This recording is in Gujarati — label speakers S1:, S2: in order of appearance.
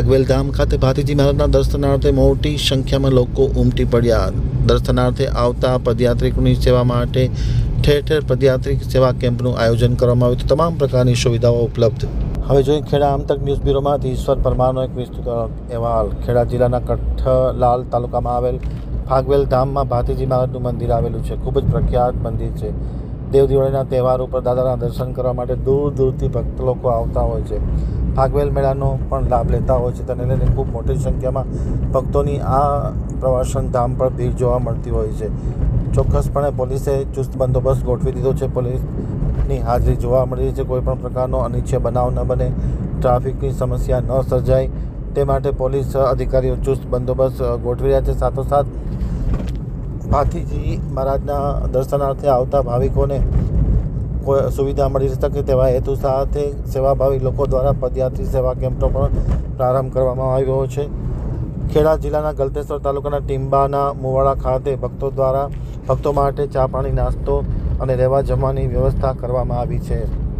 S1: ભાગવેલ ધામ ખાતે ભાતીજી મહારાજના દર્શનાર્થે મોટી સંખ્યામાં લોકો ઉમટી પડ્યા। દર્શનાર્થે આવતા પદયાત્રિકોની સેવા માટે ઠેર ઠેર પદયાત્રિક સેવા કેમ્પનું આયોજન કરવામાં આવ્યું હતું। તમામ પ્રકારની સુવિધાઓ ઉપલબ્ધ। હવે જોઈએ ખેડા આમતક ન્યૂઝ બ્યુરોમાંથી ઈશ્વર પરમારનો એક વિસ્તૃત અહેવાલ। ખેડા જિલ્લાના કઠલાલ તાલુકામાં આવેલ ભાગવેલ ધામમાં ભાતીજી મહારાજનું મંદિર આવેલું છે। ખૂબ જ પ્રખ્યાત મંદિર છે। દેવ દિવાળીના તહેવાર ઉપર દાદાના દર્શન કરવા માટે દૂર દૂરથી ભક્ત લોકો આવતા હોય છે। ભાગવેલ મેળાનો પણ લાભ લેતા હોય છે। તેને લઈને ખૂબ મોટી સંખ્યામાં ભક્તોની આ પ્રવાસન ધામ પર ભીડ જોવા મળતી હોય છે। ચોક્કસપણે પોલીસે ચુસ્ત બંદોબસ્ત ગોઠવી દીધો છે। પોલીસની હાજરી જોવા મળી રહી છે। કોઈ પણ પ્રકારનો અનિચ્છનીય બનાવ ન બને, ટ્રાફિકની સમસ્યા ન સર્જાય તે માટે પોલીસ અધિકારીઓ ચુસ્ત બંદોબસ્ત ગોઠવી રહ્યા છે। સાથોસાથ ભાતીજી મહારાજના દર્શનાર્થે આવતા ભાવિકોને કોઈ સુવિધા મળી શકે તેવા હેતુ સાથે સેવાભાવી લોકો દ્વારા પદયાત્રી સેવા કેમ્પનો પણ પ્રારંભ કરવામાં આવ્યો છે। ખેડા જિલ્લાના ગલતેશ્વર તાલુકાના ટીંબાના મુવાડા ખાતે ભક્તો માટે ચા પાણી, નાસ્તો અને રહેવા જમવાની વ્યવસ્થા કરવામાં આવી છે।